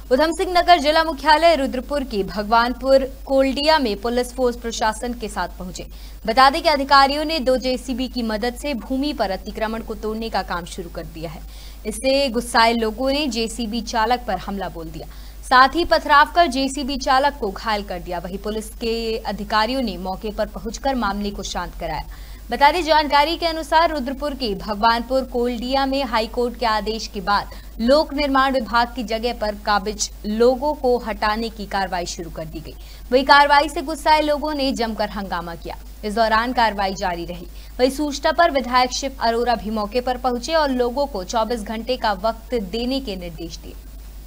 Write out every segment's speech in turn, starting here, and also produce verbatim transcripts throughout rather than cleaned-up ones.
उधम सिंह नगर जिला मुख्यालय रुद्रपुर की भगवानपुर कोल्डिया में पुलिस फोर्स प्रशासन के साथ पहुंचे। बता दें कि अधिकारियों ने दो जेसीबी की मदद से भूमि पर अतिक्रमण को तोड़ने का काम शुरू कर दिया है। इससे गुस्साए लोगों ने जेसीबी चालक पर हमला बोल दिया, साथ ही पथराव कर जेसीबी चालक को घायल कर दिया। वहीं पुलिस के अधिकारियों ने मौके पर पहुंचकर मामले को शांत कराया। बता दें, जानकारी के अनुसार रुद्रपुर के भगवानपुर कोल्डिया में हाईकोर्ट के आदेश के बाद लोक निर्माण विभाग की जगह पर काबिज लोगों को हटाने की कार्रवाई शुरू कर दी गई। वही कार्रवाई से गुस्साए लोगों ने जमकर हंगामा किया। इस दौरान कार्रवाई जारी रही। वही सूचना पर विधायक शिव अरोरा भी मौके पर पहुंचे और लोगों को चौबीस घंटे का वक्त देने के निर्देश दिए।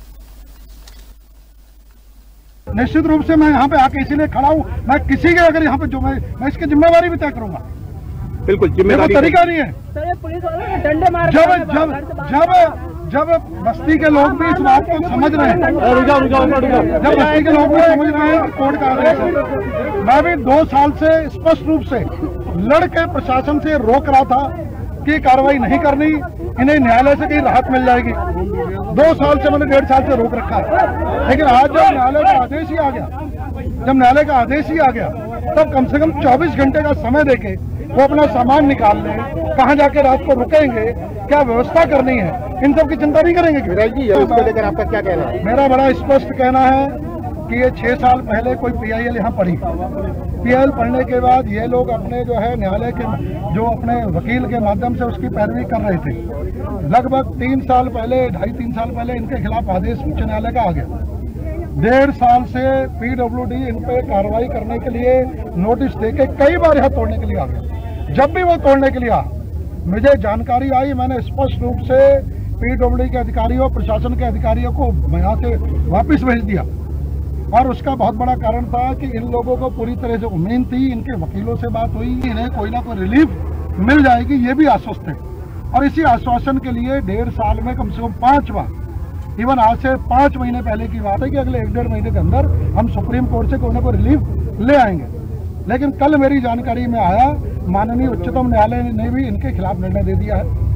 निश्चित रूप से मैं यहाँ पे आके इसीलिए खड़ा हूँ। मैं किसी के अगर यहाँ पे जो मैं मैं इसकी जिम्मेवारी भी तय करूंगा। बिल्कुल जिम्मेदारी तरीका नहीं है। डंडे मार जब जब जब जब बस्ती के लोग भी इस बात को समझ रहे हैं, जब बस्ती के लोग भी समझ रहे हैं कि कोर्ट का आदेश है, मैं भी दो साल से स्पष्ट रूप से लड़के प्रशासन से रोक रहा था कि कार्रवाई नहीं करनी, इन्हें न्यायालय से कहीं राहत मिल जाएगी। दो साल से मैंने डेढ़ साल से रोक रखा है, लेकिन आज जब न्यायालय का आदेश ही आ गया जब न्यायालय का आदेश ही आ गया तब कम से कम चौबीस घंटे का समय देके वो अपना सामान निकाल लें, कहाँ जाके रात को रुकेंगे, क्या व्यवस्था करनी है, इन सब की चिंता नहीं करेंगे। जी उसको लेकर आपका क्या कहना है? मेरा बड़ा स्पष्ट कहना है कि ये छह साल पहले कोई पीआईएल यहाँ पढ़ी, पीआईएल पढ़ने के बाद ये लोग अपने जो है न्यायालय के जो अपने वकील के माध्यम से उसकी पैरवी कर रहे थे। लगभग तीन साल पहले ढाई तीन साल पहले इनके खिलाफ आदेश उच्च न्यायालय का आ गया। डेढ़ साल से पीडब्ल्यूडी इन पे कार्रवाई करने के लिए नोटिस देके कई बार यहाँ तोड़ने के लिए आ गया। जब भी वो तोड़ने के लिए आ मुझे जानकारी आई, मैंने स्पष्ट रूप से पीडब्ल्यूडी के अधिकारियों प्रशासन के अधिकारियों को यहाँ से वापस भेज दिया। और उसका बहुत बड़ा कारण था कि इन लोगों को पूरी तरह से उम्मीद थी, इनके वकीलों से बात हुई, इन्हें कोई ना कोई रिलीफ मिल जाएगी, ये भी आश्वस्त है। और इसी आश्वासन के लिए डेढ़ साल में कम से कम पांच बार, इवन आज से पांच महीने पहले की बात है कि अगले एक डेढ़ महीने के अंदर हम सुप्रीम कोर्ट से कोई ना कोई रिलीफ ले आएंगे। लेकिन कल मेरी जानकारी में आया माननीय उच्चतम न्यायालय ने भी इनके खिलाफ निर्णय दे दिया है।